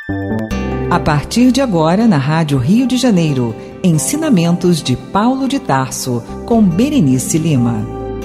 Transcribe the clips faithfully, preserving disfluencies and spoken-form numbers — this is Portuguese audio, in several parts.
A partir de agora, na Rádio Rio de Janeiro, Ensinamentos de Paulo de Tarso, com Berenice Lima.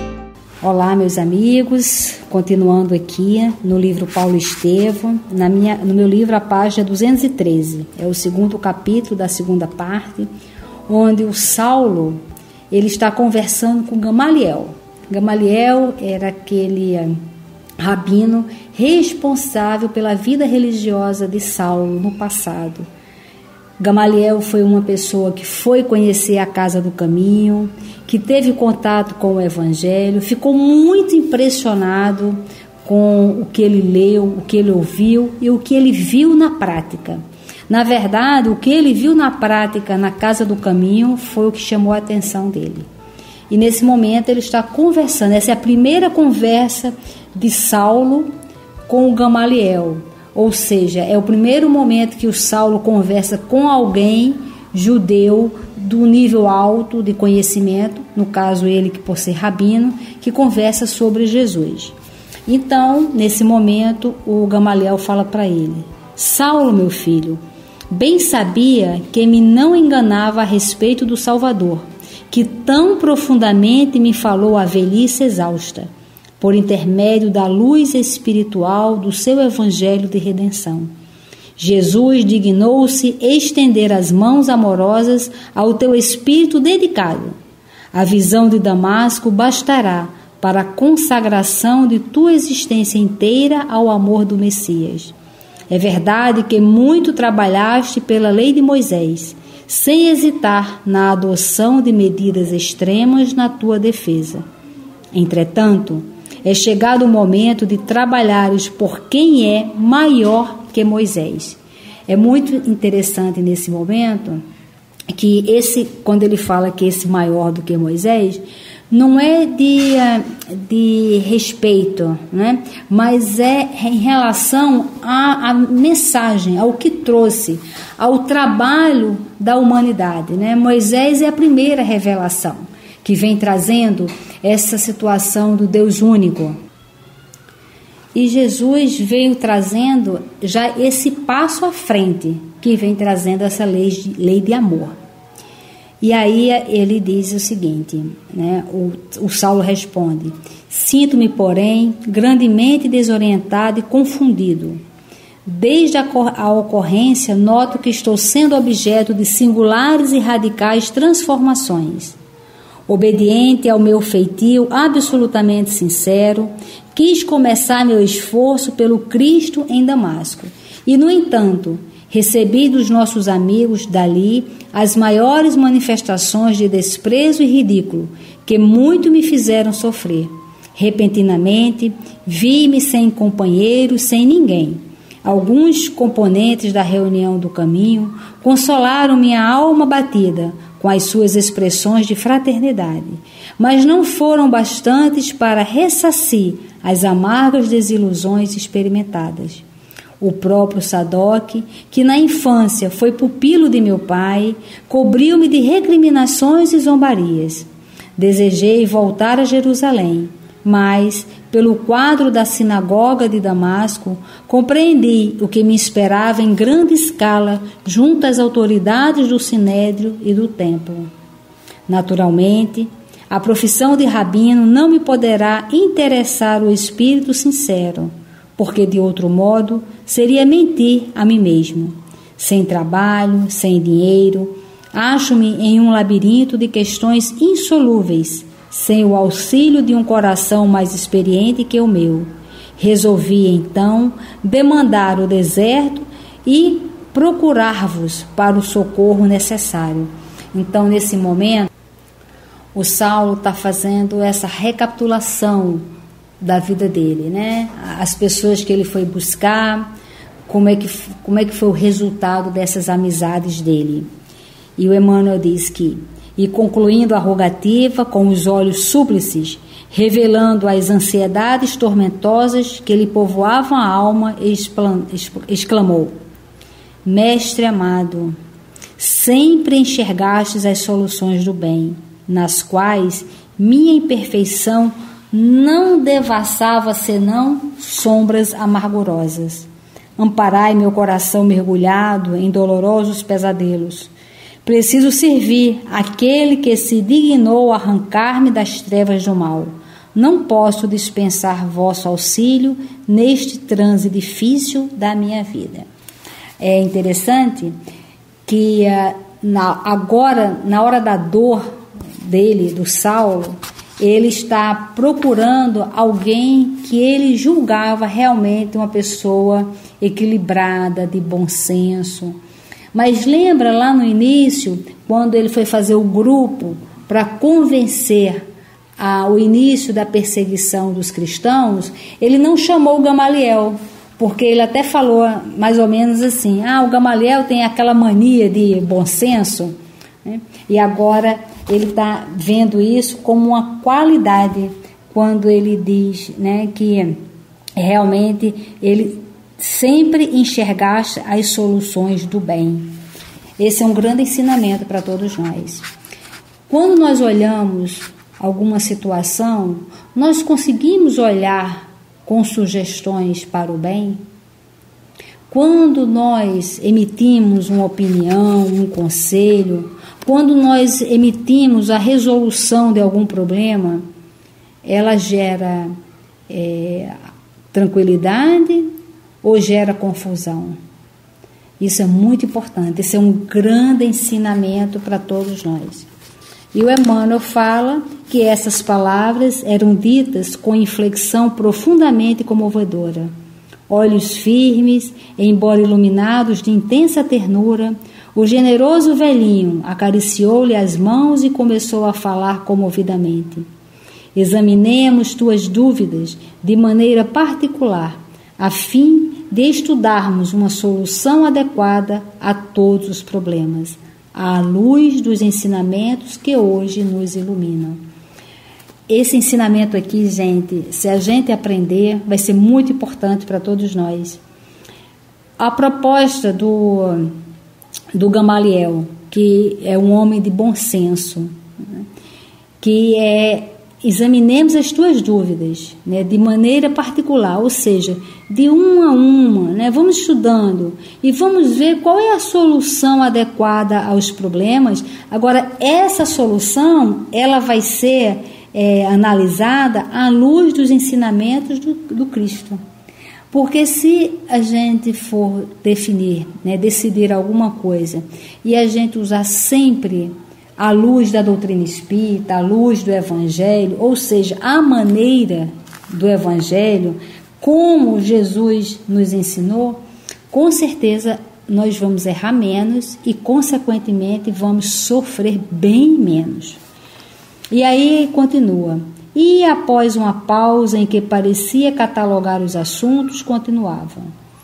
Olá, meus amigos, continuando aqui no livro Paulo Estevão, na minha, no meu livro, a página duzentos e treze, é o segundo capítulo da segunda parte, onde o Saulo, ele está conversando com Gamaliel. Gamaliel era aquele rabino responsável pela vida religiosa de Saulo no passado. Gamaliel foi uma pessoa que foi conhecer a Casa do Caminho, que teve contato com o Evangelho, ficou muito impressionado com o que ele leu, o que ele ouviu e o que ele viu na prática. Na verdade, o que ele viu na prática na Casa do Caminho foi o que chamou a atenção dele. E nesse momento ele está conversando, essa é a primeira conversa de Saulo com o Gamaliel, ou seja, é o primeiro momento que o Saulo conversa com alguém judeu do nível alto de conhecimento, no caso ele que por ser rabino, que conversa sobre Jesus. Então, nesse momento, o Gamaliel fala para ele: Saulo, meu filho, bem sabia que me não enganava a respeito do Salvador, que tão profundamente me falou a velhice exausta, por intermédio da luz espiritual do seu evangelho de redenção. Jesus dignou-se estender as mãos amorosas ao teu espírito dedicado. A visão de Damasco bastará para a consagração de tua existência inteira ao amor do Messias. É verdade que muito trabalhaste pela lei de Moisés, sem hesitar na adoção de medidas extremas na tua defesa. Entretanto, é chegado o momento de trabalhares por quem é maior que Moisés. É muito interessante nesse momento que esse, quando ele fala que esse maior do que Moisés, não é de, de respeito, né? Mas é em relação à, à mensagem, ao que trouxe, ao trabalho da humanidade, né? Moisés é a primeira revelação que vem trazendo essa situação do Deus único. E Jesus veio trazendo já esse passo à frente, que vem trazendo essa lei de, lei de amor. E aí ele diz o seguinte, né? o, o Saulo responde: sinto-me, porém, grandemente desorientado e confundido. Desde a, a ocorrência, noto que estou sendo objeto de singulares e radicais transformações. Obediente ao meu feitio absolutamente sincero, quis começar meu esforço pelo Cristo em Damasco. E, no entanto, recebi dos nossos amigos dali as maiores manifestações de desprezo e ridículo, que muito me fizeram sofrer. Repentinamente, vi-me sem companheiros, sem ninguém. Alguns componentes da reunião do caminho consolaram minha alma batida com as suas expressões de fraternidade, mas não foram bastantes para ressarcir as amargas desilusões experimentadas. O próprio Sadoc, que na infância foi pupilo de meu pai, cobriu-me de recriminações e zombarias. Desejei voltar a Jerusalém, mas, pelo quadro da sinagoga de Damasco, compreendi o que me esperava em grande escala junto às autoridades do Sinédrio e do Templo. Naturalmente, a profissão de rabino não me poderá interessar o espírito sincero, porque, de outro modo, seria mentir a mim mesmo. Sem trabalho, sem dinheiro, acho-me em um labirinto de questões insolúveis, sem o auxílio de um coração mais experiente que o meu. Resolvi, então, demandar o deserto e procurar-vos para o socorro necessário. Então, nesse momento, o Saulo está fazendo essa recapitulação da vida dele, né? As pessoas que ele foi buscar, como é que, como é que foi o resultado dessas amizades dele. E o Emmanuel diz que: e concluindo a rogativa com os olhos súplices, revelando as ansiedades tormentosas que lhe povoavam a alma, exclamou: Mestre amado, sempre enxergastes as soluções do bem, nas quais minha imperfeição não devassava senão sombras amargurosas. amparai meu coração mergulhado em dolorosos pesadelos. Preciso servir aquele que se dignou arrancar-me das trevas do mal. Não posso dispensar vosso auxílio neste transe difícil da minha vida. É interessante que na, agora, na hora da dor dele, do Saulo, ele está procurando alguém que ele julgava realmente uma pessoa equilibrada, de bom senso. Mas lembra lá no início, quando ele foi fazer o grupo para convencer a, o início da perseguição dos cristãos, ele não chamou o Gamaliel, porque ele até falou mais ou menos assim, ah, o Gamaliel tem aquela mania de bom senso, né? E agora ele está vendo isso como uma qualidade, quando ele diz, né, que realmente ele sempre enxergaste as soluções do bem. Esse é um grande ensinamento para todos nós. Quando nós olhamos alguma situação, nós conseguimos olhar com sugestões para o bem? Quando nós emitimos uma opinião, um conselho, quando nós emitimos a resolução de algum problema, ela gera é, tranquilidade ou gera confusão? Isso é muito importante, esse é um grande ensinamento para todos nós. E o Emmanuel fala que essas palavras eram ditas com inflexão profundamente comovedora. Olhos firmes, embora iluminados de intensa ternura, o generoso velhinho acariciou-lhe as mãos e começou a falar comovidamente. Examinemos tuas dúvidas de maneira particular, a fim de estudarmos uma solução adequada a todos os problemas, à luz dos ensinamentos que hoje nos iluminam. Esse ensinamento aqui, gente, se a gente aprender, vai ser muito importante para todos nós. A proposta do, do Gamaliel, que é um homem de bom senso, né, que é examinemos as tuas dúvidas, né, de maneira particular, ou seja, de uma a uma, né, vamos estudando e vamos ver qual é a solução adequada aos problemas. Agora, essa solução, ela vai ser é, analisada à luz dos ensinamentos do, do Cristo. Porque se a gente for definir, né, decidir alguma coisa e a gente usar sempre à luz da doutrina espírita, à luz do Evangelho, ou seja, a maneira do Evangelho, como Jesus nos ensinou, com certeza nós vamos errar menos e, consequentemente, vamos sofrer bem menos. E aí continua. E após uma pausa em que parecia catalogar os assuntos, continuava.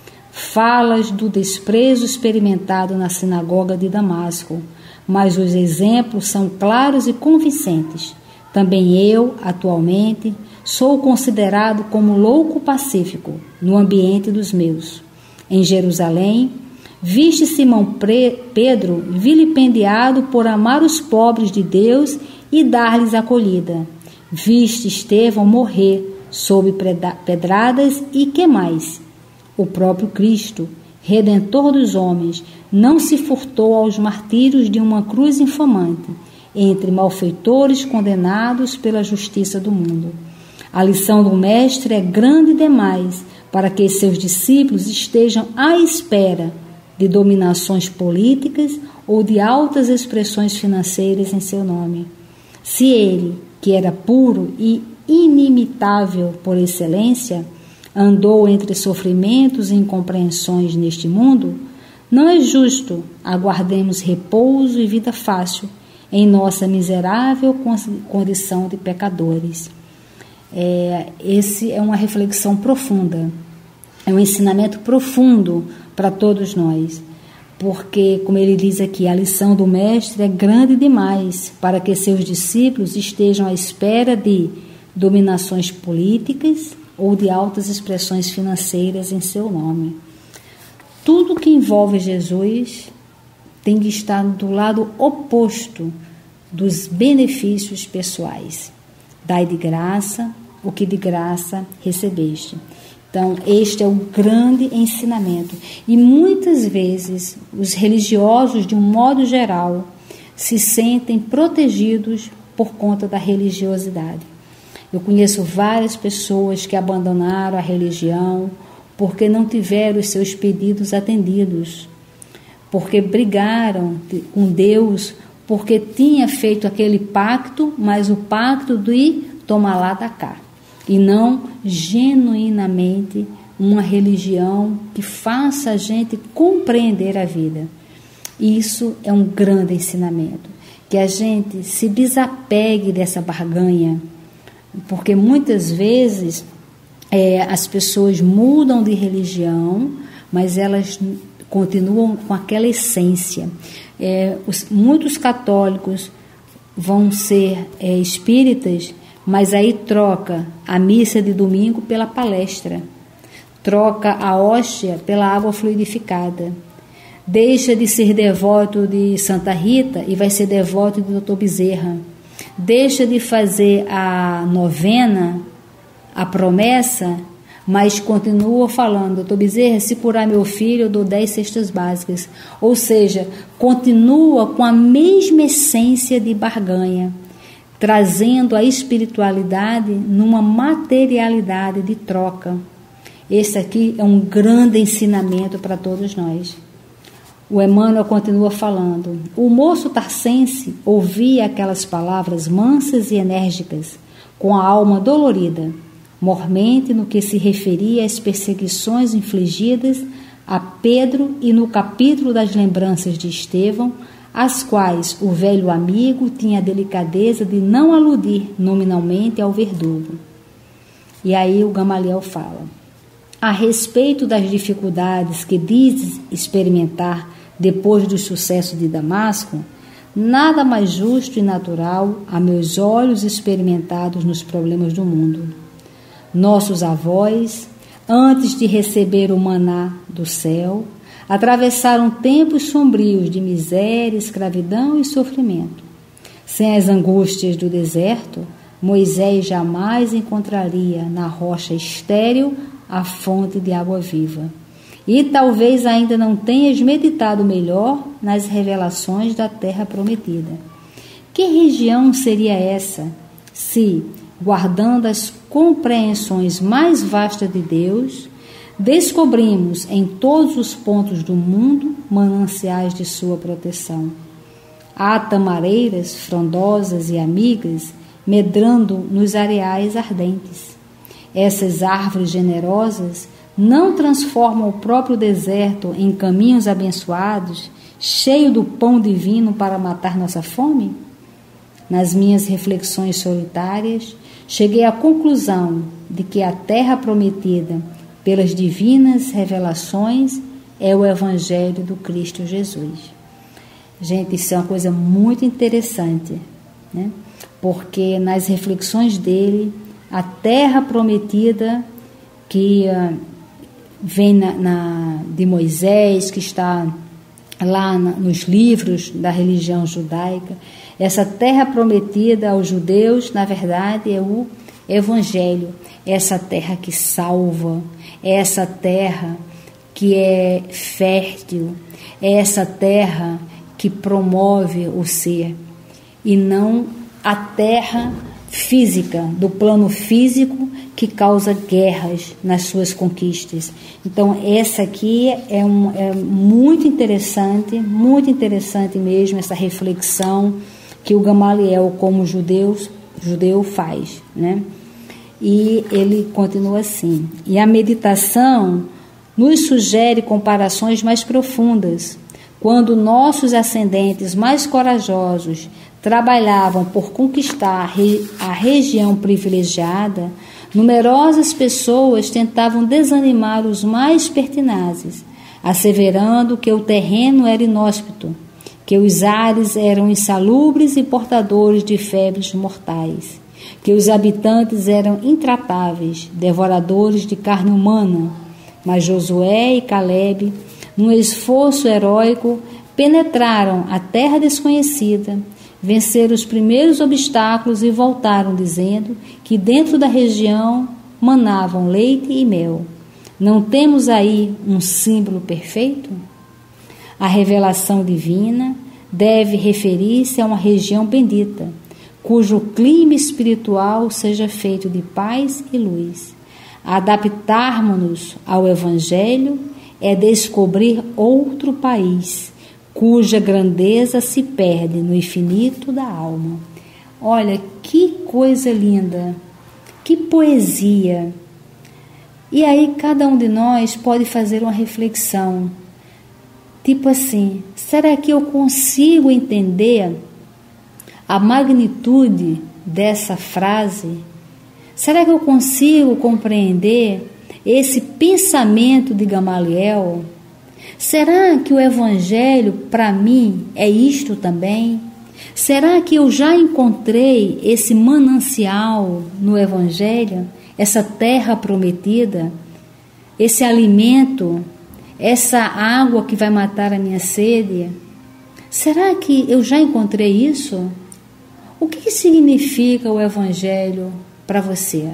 Falas do desprezo experimentado na sinagoga de Damasco, mas os exemplos são claros e convincentes. Também eu, atualmente, sou considerado como louco pacífico no ambiente dos meus. Em Jerusalém, viste Simão Pedro vilipendiado por amar os pobres de Deus e dar-lhes acolhida. Viste Estevão morrer sob pedradas e que mais? O próprio Cristo, Redentor dos homens, não se furtou aos martírios de uma cruz infamante, entre malfeitores condenados pela justiça do mundo. A lição do Mestre é grande demais para que seus discípulos estejam à espera de dominações políticas ou de altas expressões financeiras em seu nome. Se ele, que era puro e inimitável por excelência, andou entre sofrimentos e incompreensões neste mundo, não é justo aguardemos repouso e vida fácil em nossa miserável condição de pecadores. É, esse é uma reflexão profunda, é um ensinamento profundo para todos nós, porque, como ele diz aqui, a lição do Mestre é grande demais para que seus discípulos estejam à espera de dominações políticas ou de altas expressões financeiras em seu nome. Tudo que envolve Jesus tem que estar do lado oposto dos benefícios pessoais. Dai de graça o que de graça recebeste. Então, este é o grande ensinamento. E muitas vezes, os religiosos, de um modo geral, se sentem protegidos por conta da religiosidade. Eu conheço várias pessoas que abandonaram a religião porque não tiveram os seus pedidos atendidos, porque brigaram com Deus, porque tinha feito aquele pacto, mas o pacto de tomar lá da cá, e não genuinamente uma religião que faça a gente compreender a vida. Isso é um grande ensinamento, que a gente se desapegue dessa barganha, porque muitas vezes é, as pessoas mudam de religião, mas elas continuam com aquela essência. É, os, muitos católicos vão ser é, espíritas, mas aí troca a missa de domingo pela palestra, troca a hóstia pela água fluidificada, deixa de ser devoto de Santa Rita e vai ser devoto de doutor Bezerra, deixa de fazer a novena, a promessa, mas continua falando: doutor Bezerra, se curar meu filho, eu dou dez cestas básicas. Ou seja, continua com a mesma essência de barganha, trazendo a espiritualidade numa materialidade de troca. Esse aqui é um grande ensinamento para todos nós. O Emmanuel continua falando: o moço tarcense ouvia aquelas palavras mansas e enérgicas, com a alma dolorida, mormente no que se referia às perseguições infligidas a Pedro e no capítulo das lembranças de Estevão, às quais o velho amigo tinha a delicadeza de não aludir nominalmente ao verdugo. E aí o Gamaliel fala: a respeito das dificuldades que dizes experimentar depois do sucesso de Damasco, nada mais justo e natural a meus olhos experimentados nos problemas do mundo. Nossos avós, antes de receber o maná do céu, atravessaram tempos sombrios de miséria, escravidão e sofrimento. Sem as angústias do deserto, Moisés jamais encontraria na rocha estéril a fonte de água viva. E talvez ainda não tenhas meditado melhor nas revelações da terra prometida. Que região seria essa, se, guardando as compreensões mais vastas de Deus, descobrimos em todos os pontos do mundo mananciais de sua proteção? Há tamareiras frondosas e amigas medrando nos areais ardentes. Essas árvores generosas não transformam o próprio deserto em caminhos abençoados, cheio do pão divino para matar nossa fome? Nas minhas reflexões solitárias, cheguei à conclusão de que a terra prometida pelas divinas revelações é o Evangelho do Cristo Jesus. Gente, isso é uma coisa muito interessante, né? Porque nas reflexões dele, a terra prometida que uh, vem na, na, de Moisés, que está lá na, nos livros da religião judaica, essa terra prometida aos judeus, na verdade, é o Evangelho, essa terra que salva, é essa terra que é fértil, é essa terra que promove o ser, e não a terra física, do plano físico, que causa guerras nas suas conquistas. Então, essa aqui é, um, é muito interessante, muito interessante mesmo, essa reflexão que o Gamaliel, como judeus, judeu, faz, né? E ele continua assim: e a meditação nos sugere comparações mais profundas. Quando nossos ascendentes mais corajosos trabalhavam por conquistar a região privilegiada, numerosas pessoas tentavam desanimar os mais pertinazes, asseverando que o terreno era inóspito, que os ares eram insalubres e portadores de febres mortais, que os habitantes eram intratáveis, devoradores de carne humana. Mas Josué e Caleb, num esforço heróico, penetraram a terra desconhecida, venceram os primeiros obstáculos e voltaram dizendo que dentro da região manavam leite e mel, Não temos aí um símbolo perfeito? A revelação divina deve referir-se a uma região bendita, cujo clima espiritual seja feito de paz e luz. Adaptarmos-nos ao Evangelho é descobrir outro país, cuja grandeza se perde no infinito da alma. Olha, que coisa linda, que poesia! E aí cada um de nós pode fazer uma reflexão, tipo assim, será que eu consigo entender a magnitude dessa frase? Será que eu consigo compreender esse pensamento de Gamaliel? Será que o Evangelho para mim é isto também? Será que eu já encontrei esse manancial no Evangelho? Essa terra prometida, esse alimento, essa água que vai matar a minha sede? Será que eu já encontrei isso? O que significa o Evangelho para você?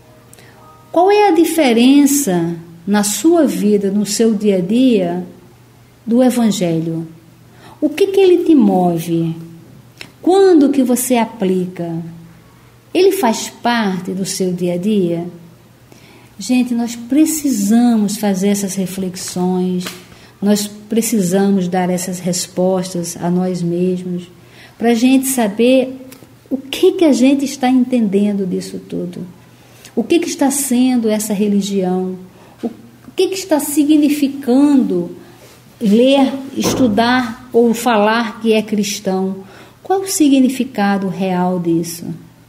Qual é a diferença na sua vida, no seu dia a dia, do Evangelho? O que, que ele te move? Quando que você aplica? Ele faz parte do seu dia a dia? Gente, nós precisamos fazer essas reflexões, nós precisamos dar essas respostas a nós mesmos, para a gente saber o que, que a gente está entendendo disso tudo. O que, que está sendo essa religião? O que, que está significando ler, estudar ou falar que é cristão? Qual o significado real disso?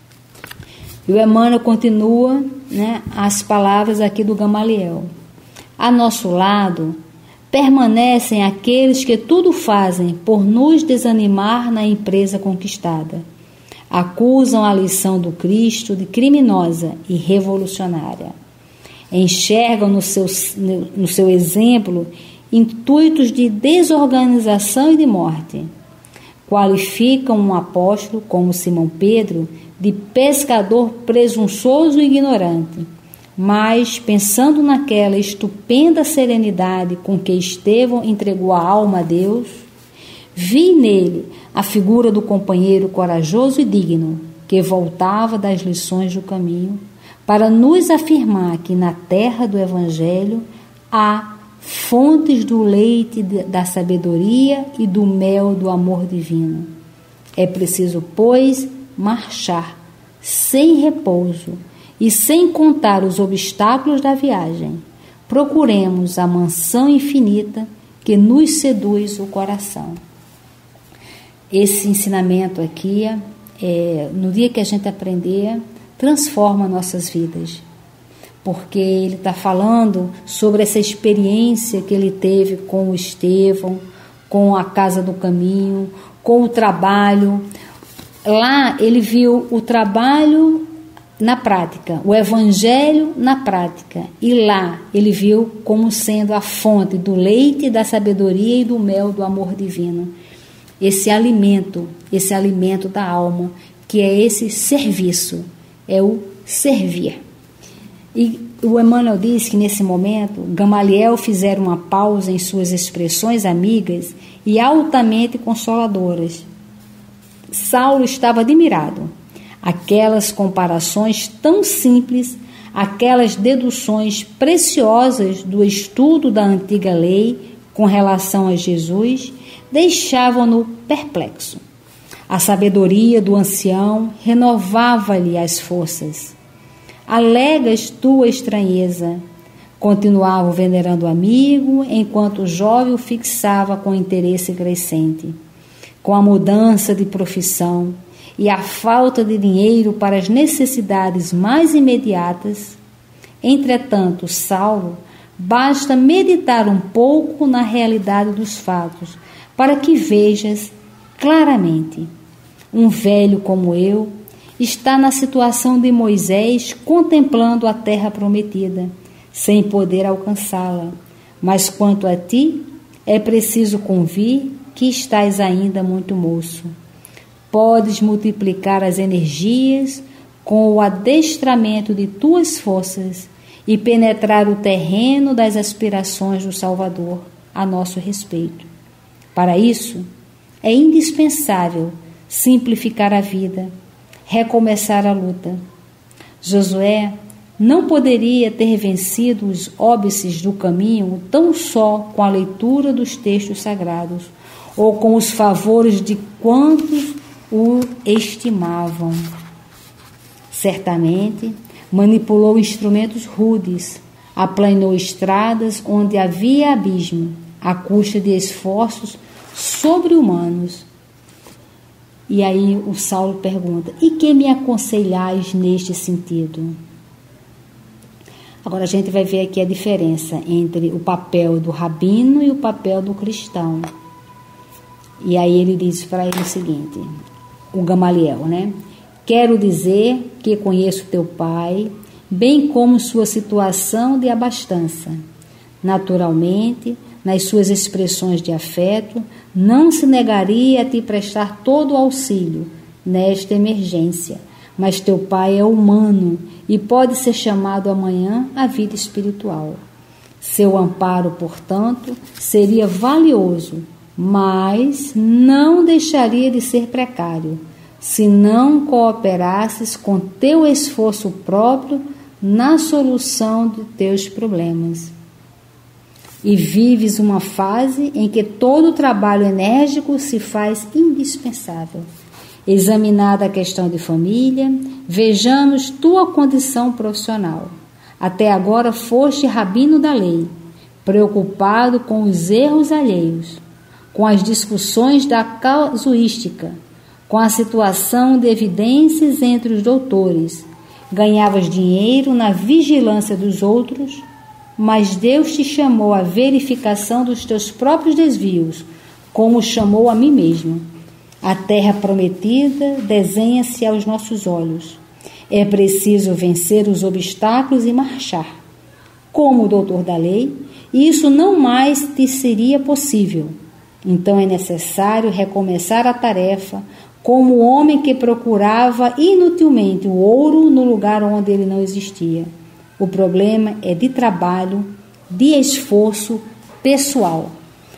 E o Emmanuel continua, né, as palavras aqui do Gamaliel. A nosso lado permanecem aqueles que tudo fazem por nos desanimar na empresa conquistada. Acusam a lição do Cristo de criminosa e revolucionária. Enxergam no seu, no seu exemplo intuitos de desorganização e de morte. Qualificam um apóstolo como Simão Pedro de pescador presunçoso e ignorante, mas, pensando naquela estupenda serenidade com que Estevão entregou a alma a Deus, vi nele a figura do companheiro corajoso e digno, que voltava das lições do caminho, para nos afirmar que na terra do Evangelho há fontes do leite da sabedoria e do mel do amor divino. É preciso, pois, marchar sem repouso e sem contar os obstáculos da viagem. Procuremos a mansão infinita que nos seduz o coração. Esse ensinamento aqui, é, no dia que a gente aprender, transforma nossas vidas, porque ele está falando sobre essa experiência que ele teve com o Estevão, com a Casa do Caminho, com o trabalho. Lá ele viu o trabalho na prática, o Evangelho na prática, e lá ele viu como sendo a fonte do leite da sabedoria e do mel do amor divino. Esse alimento, esse alimento da alma, que é esse serviço, é o servir. E o Emmanuel diz que nesse momento Gamaliel fizera uma pausa em suas expressões amigas e altamente consoladoras. Saulo estava admirado. Aquelas comparações tão simples, aquelas deduções preciosas do estudo da antiga lei com relação a Jesus, deixavam-no perplexo. A sabedoria do ancião renovava-lhe as forças. Alegas tua estranheza, continuava o venerando amigo, enquanto o jovem o fixava com interesse crescente. Com a mudança de profissão e a falta de dinheiro para as necessidades mais imediatas, entretanto, Saulo, basta meditar um pouco na realidade dos fatos, para que vejas claramente. Um velho como eu está na situação de Moisés contemplando a terra prometida, sem poder alcançá-la. Mas quanto a ti, é preciso convir que estás ainda muito moço. Podes multiplicar as energias com o adestramento de tuas forças e penetrar o terreno das aspirações do Salvador a nosso respeito. Para isso, é indispensável simplificar a vida, recomeçar a luta. Josué não poderia ter vencido os óbices do caminho tão só com a leitura dos textos sagrados ou com os favores de quantos o estimavam. Certamente, manipulou instrumentos rudes, aplanou estradas onde havia abismo, à custa de esforços sobre-humanos. E aí o Saulo pergunta: e que me aconselhais neste sentido? Agora a gente vai ver aqui a diferença entre o papel do rabino e o papel do cristão. E aí ele diz para ele o seguinte, o Gamaliel, né? Quero dizer que conheço teu pai, bem como sua situação de abastança. Naturalmente, nas suas expressões de afeto, não se negaria a te prestar todo o auxílio nesta emergência, mas teu pai é humano e pode ser chamado amanhã à vida espiritual. Seu amparo, portanto, seria valioso, mas não deixaria de ser precário, se não cooperasses com teu esforço próprio na solução de teus problemas. E vives uma fase em que todo trabalho enérgico se faz indispensável. Examinada a questão de família, vejamos tua condição profissional. Até agora foste rabino da lei, preocupado com os erros alheios, com as discussões da casuística, com a situação de evidências entre os doutores. Ganhavas dinheiro na vigilância dos outros, mas Deus te chamou à verificação dos teus próprios desvios, como chamou a mim mesmo. A terra prometida desenha-se aos nossos olhos. É preciso vencer os obstáculos e marchar. Como doutor da lei, isso não mais te seria possível. Então é necessário recomeçar a tarefa, como o homem que procurava inutilmente o ouro no lugar onde ele não existia. O problema é de trabalho, de esforço pessoal.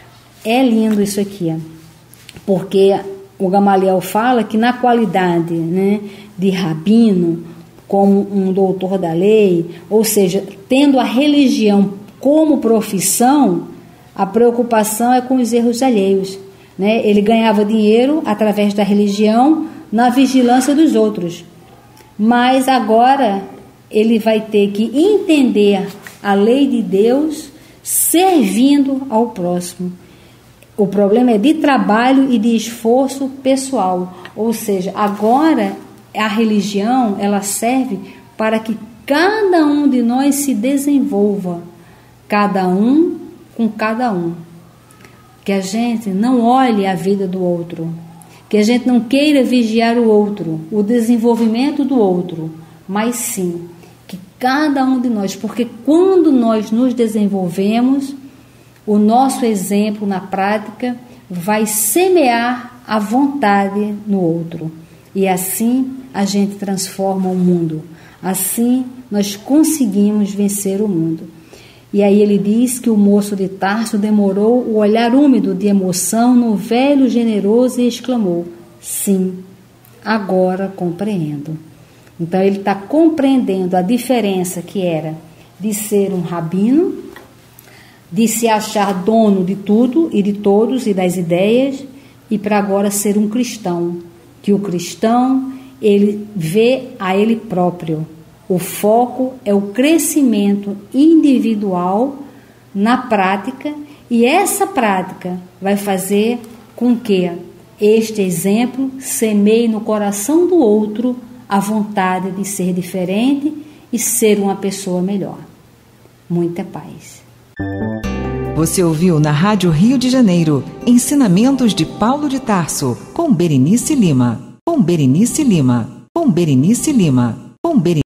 É lindo isso aqui, porque o Gamaliel fala que na qualidade, né, de rabino, como um doutor da lei, ou seja, tendo a religião como profissão, a preocupação é com os erros alheios. Né? Ele ganhava dinheiro através da religião na vigilância dos outros. Mas agora ele vai ter que entender a lei de Deus servindo ao próximo. O problema é de trabalho e de esforço pessoal. Ou seja, agora a religião ela serve para que cada um de nós se desenvolva. Cada um com cada um. Que a gente não olhe a vida do outro, que a gente não queira vigiar o outro, o desenvolvimento do outro, mas sim que cada um de nós, porque quando nós nos desenvolvemos, o nosso exemplo na prática vai semear a vontade no outro, e assim a gente transforma o mundo, assim nós conseguimos vencer o mundo. E aí ele diz que o moço de Tarso demorou o olhar úmido de emoção no velho generoso e exclamou: sim, agora compreendo. Então ele está compreendendo a diferença que era de ser um rabino, de se achar dono de tudo e de todos e das ideias, e para agora ser um cristão, que o cristão ele vê a ele próprio. O foco é o crescimento individual na prática, e essa prática vai fazer com que este exemplo semeie no coração do outro a vontade de ser diferente e ser uma pessoa melhor. Muita paz. Você ouviu na Rádio Rio de Janeiro Ensinamentos de Paulo de Tarso, com Berenice Lima. Com Berenice Lima. Com Berenice Lima. Com Berenice